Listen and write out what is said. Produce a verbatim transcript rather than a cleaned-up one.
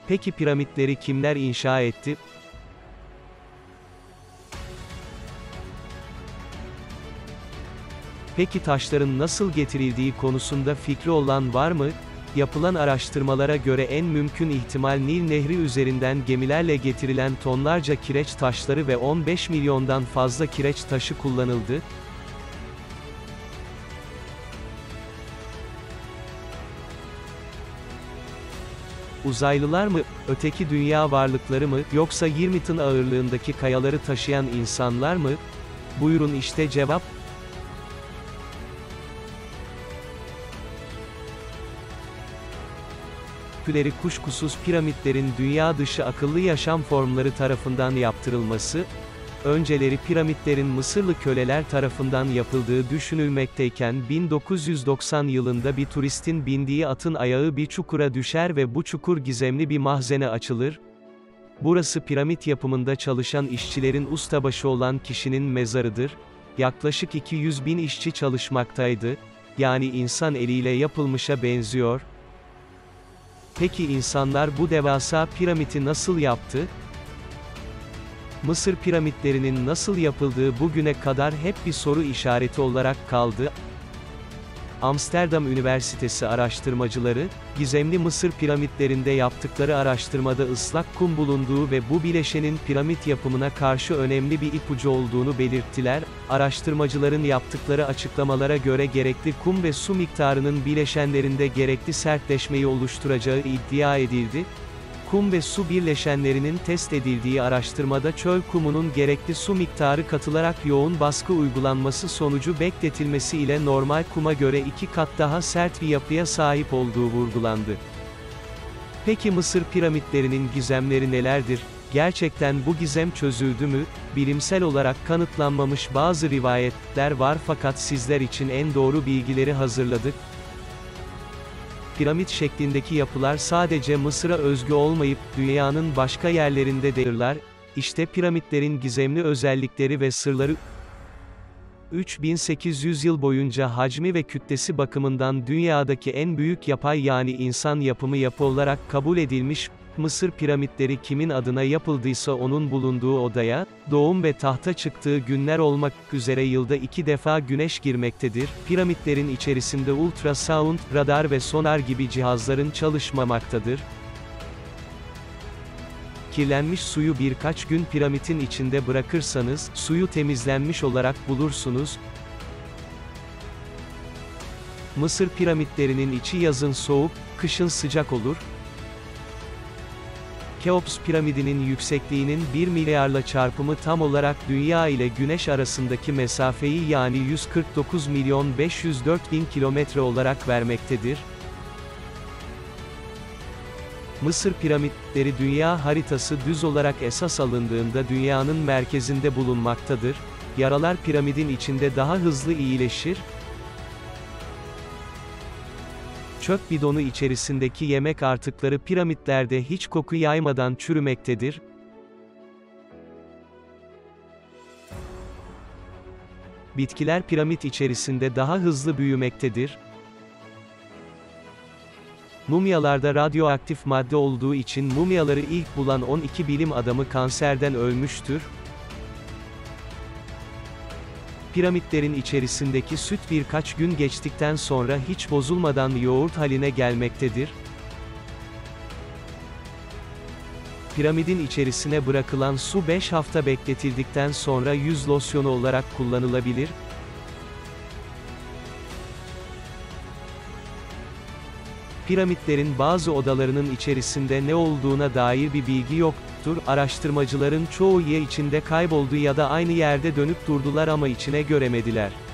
Peki piramitleri kimler inşa etti? Peki taşların nasıl getirildiği konusunda fikri olan var mı? Yapılan araştırmalara göre en mümkün ihtimal Nil Nehri üzerinden gemilerle getirilen tonlarca kireç taşları ve on beş milyondan fazla kireç taşı kullanıldı. Uzaylılar mı, öteki dünya varlıkları mı, yoksa yirmi tın ağırlığındaki kayaları taşıyan insanlar mı? Buyurun işte cevap. Küleri kuşkusuz piramitlerin dünya dışı akıllı yaşam formları tarafından yaptırılması, önceleri piramitlerin Mısırlı köleler tarafından yapıldığı düşünülmekteyken bin dokuz yüz doksan yılında bir turistin bindiği atın ayağı bir çukura düşer ve bu çukur gizemli bir mahzene açılır. Burası piramit yapımında çalışan işçilerin ustabaşı olan kişinin mezarıdır. Yaklaşık iki yüz bin işçi çalışmaktaydı, yani insan eliyle yapılmışa benziyor. Peki insanlar bu devasa piramidi nasıl yaptı? Mısır piramitlerinin nasıl yapıldığı bugüne kadar hep bir soru işareti olarak kaldı. Amsterdam Üniversitesi araştırmacıları, gizemli Mısır piramitlerinde yaptıkları araştırmada ıslak kum bulunduğu ve bu bileşenin piramit yapımına karşı önemli bir ipucu olduğunu belirttiler. Araştırmacıların yaptıkları açıklamalara göre gerekli kum ve su miktarının bileşenlerinde gerekli sertleşmeyi oluşturacağı iddia edildi. Kum ve su birleşenlerinin test edildiği araştırmada çöl kumunun gerekli su miktarı katılarak yoğun baskı uygulanması sonucu bekletilmesi ile normal kuma göre iki kat daha sert bir yapıya sahip olduğu vurgulandı. Peki Mısır piramitlerinin gizemleri nelerdir? Gerçekten bu gizem çözüldü mü? Bilimsel olarak kanıtlanmamış bazı rivayetler var fakat sizler için en doğru bilgileri hazırladık. Piramit şeklindeki yapılar sadece Mısır'a özgü olmayıp, dünyanın başka yerlerinde değildir. İşte piramitlerin gizemli özellikleri ve sırları. üç bin sekiz yüz yıl boyunca hacmi ve kütlesi bakımından dünyadaki en büyük yapay yani insan yapımı yapı olarak kabul edilmiş, Mısır piramitleri kimin adına yapıldıysa onun bulunduğu odaya, doğum ve tahta çıktığı günler olmak üzere yılda iki defa güneş girmektedir. Piramitlerin içerisinde ultrasound, radar ve sonar gibi cihazların çalışmamaktadır. Kirlenmiş suyu birkaç gün piramidin içinde bırakırsanız, suyu temizlenmiş olarak bulursunuz. Mısır piramitlerinin içi yazın soğuk, kışın sıcak olur. Keops piramidinin yüksekliğinin bir milyarla çarpımı tam olarak Dünya ile Güneş arasındaki mesafeyi yani yüz kırk dokuz milyon beş yüz dört bin kilometre olarak vermektedir. Mısır piramitleri dünya haritası düz olarak esas alındığında dünyanın merkezinde bulunmaktadır. Yaralar piramidin içinde daha hızlı iyileşir. Çöp bidonu içerisindeki yemek artıkları piramitlerde hiç koku yaymadan çürümektedir. Bitkiler piramit içerisinde daha hızlı büyümektedir. Mumyalarda radyoaktif madde olduğu için mumyaları ilk bulan on iki bilim adamı kanserden ölmüştür. Piramitlerin içerisindeki süt birkaç gün geçtikten sonra hiç bozulmadan yoğurt haline gelmektedir. Piramidin içerisine bırakılan su beş hafta bekletildikten sonra yüz losyonu olarak kullanılabilir. Piramitlerin bazı odalarının içerisinde ne olduğuna dair bir bilgi yoktur. Araştırmacıların çoğu ya içinde kayboldu ya da aynı yerde dönüp durdular ama içine göremediler.